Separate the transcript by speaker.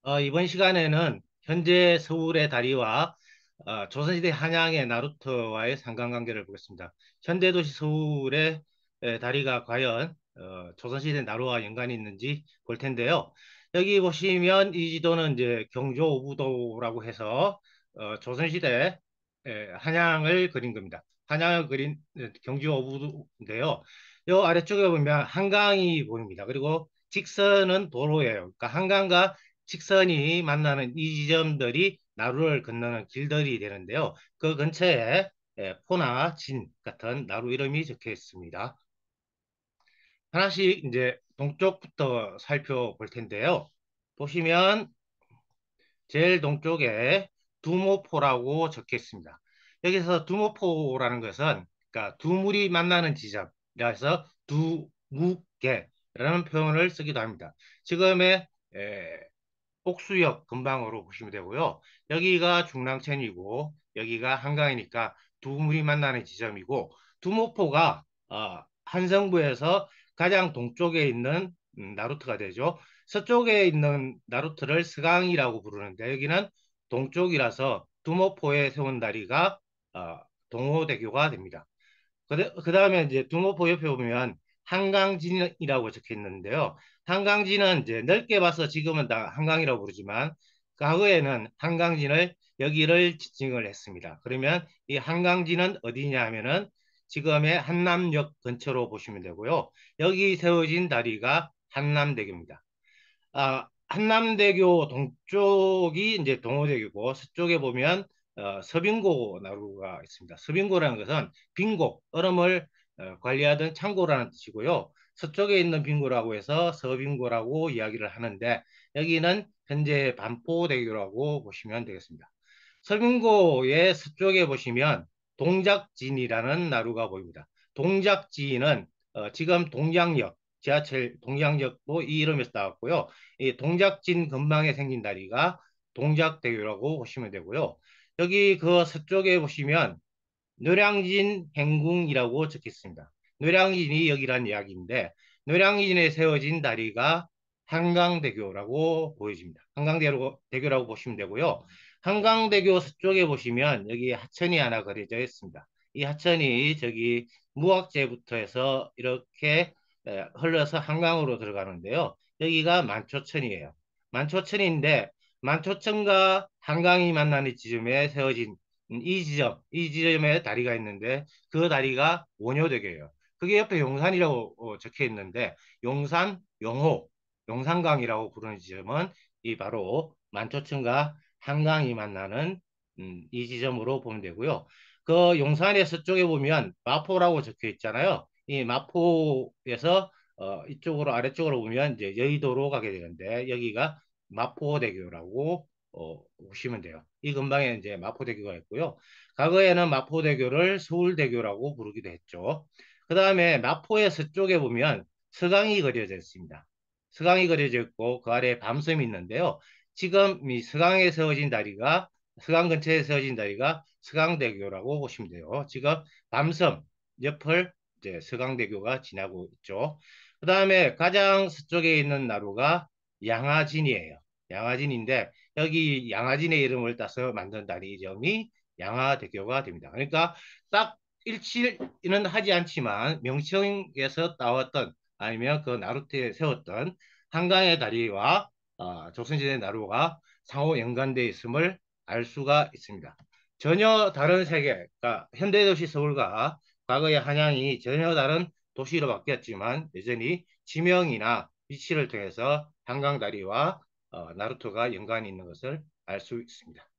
Speaker 1: 이번 시간에는 현재 서울의 다리와 조선시대 한양의 나루터와의 상관관계를 보겠습니다. 현대도시 서울의 다리가 과연 조선시대 나루와 연관이 있는지 볼 텐데요. 여기 보시면 이 지도는 이제 경조 오부도라고 해서 조선시대 한양을 그린 겁니다. 한양을 그린 경주 오부도인데요. 이 아래쪽에 보면 한강이 보입니다. 그리고 직선은 도로예요. 그러니까 한강과 직선이 만나는 이 지점들이 나루를 건너는 길들이 되는데요. 그 근처에 포나 진 같은 나루 이름이 적혀 있습니다. 하나씩 이제 동쪽부터 살펴볼 텐데요. 보시면 제일 동쪽에 두모포라고 적혀 있습니다. 여기서 두모포라는 것은 그러니까 두 물이 만나는 지점이라서 두무계라는 표현을 쓰기도 합니다. 지금의 옥수역 근방으로 보시면 되고요. 여기가 중랑천이고 여기가 한강이니까 두 물이 만나는 지점이고 두모포가 한성부에서 가장 동쪽에 있는 나루트가 되죠. 서쪽에 있는 나루트를 스강이라고 부르는데 여기는 동쪽이라서 두모포에 세운 다리가 동호대교가 됩니다. 그 다음에 이제 두모포 옆에 보면 한강진이라고 적혀 있는데요. 한강진은 이제 넓게 봐서 지금은 다 한강이라고 부르지만 과거에는 한강진을 여기를 지칭을 했습니다. 그러면 이 한강진은 어디냐 하면은 지금의 한남역 근처로 보시면 되고요. 여기 세워진 다리가 한남대교입니다. 한남대교 동쪽이 이제 동호대교고 서쪽에 보면 서빙고 나루가 있습니다. 서빙고라는 것은 빙고, 얼음을 관리하던 창고라는 뜻이고요. 서쪽에 있는 빙고라고 해서 서빙고라고 이야기를 하는데 여기는 현재 반포대교라고 보시면 되겠습니다. 서빙고의 서쪽에 보시면 동작진이라는 나루가 보입니다. 동작진은 지금 동작역, 지하철 동작역도 이 이름에서 나왔고요. 이 동작진 근방에 생긴 다리가 동작대교라고 보시면 되고요. 여기 그 서쪽에 보시면 노량진 행궁이라고 적혀 있습니다. 노량진이 여기란 이야기인데 노량진에 세워진 다리가 한강대교라고 보여집니다. 한강대교라고 보시면 되고요. 한강대교 서쪽에 보시면 여기 하천이 하나 그려져 있습니다. 이 하천이 저기 무악재부터 해서 이렇게 흘러서 한강으로 들어가는데요. 여기가 만초천이에요. 만초천인데 만초천과 한강이 만나는 지점에 세워진 이 지점에 다리가 있는데 그 다리가 원효대교예요. 그게 옆에 용산이라고 적혀 있는데 용산, 용호, 용산강이라고 부르는 지점은 이 바로 만초천과 한강이 만나는 이 지점으로 보면 되고요. 그 용산의 서쪽에 보면 마포라고 적혀 있잖아요. 이 마포에서 이쪽으로 아래쪽으로 보면 이제 여의도로 가게 되는데 여기가 마포대교라고 보시면 돼요. 이 근방에 이제 마포대교가 있고요. 과거에는 마포대교를 서울대교라고 부르기도 했죠. 그 다음에 마포의 서쪽에 보면 서강이 그려져 있습니다. 서강이 그려져 있고 그 아래에 밤섬이 있는데요. 지금 이 서강에 세워진 다리가 서강 근처에 세워진 다리가 서강대교라고 보시면 돼요. 지금 밤섬 옆을 이제 서강대교가 지나고 있죠. 그 다음에 가장 서쪽에 있는 나루가 양화진이에요. 양화진인데 여기 양화진의 이름을 따서 만든 다리 이름이 양화대교가 됩니다. 그러니까 딱 일치는 하지 않지만 명칭에서 따왔던 아니면 그 나루트에 세웠던 한강의 다리와 조선시대 나루가 상호 연관되어 있음을 알 수가 있습니다. 전혀 다른 세계, 그러니까 현대도시 서울과 과거의 한양이 전혀 다른 도시로 바뀌었지만 여전히 지명이나 위치를 통해서 한강다리와 나루토가 연관이 있는 것을 알 수 있습니다.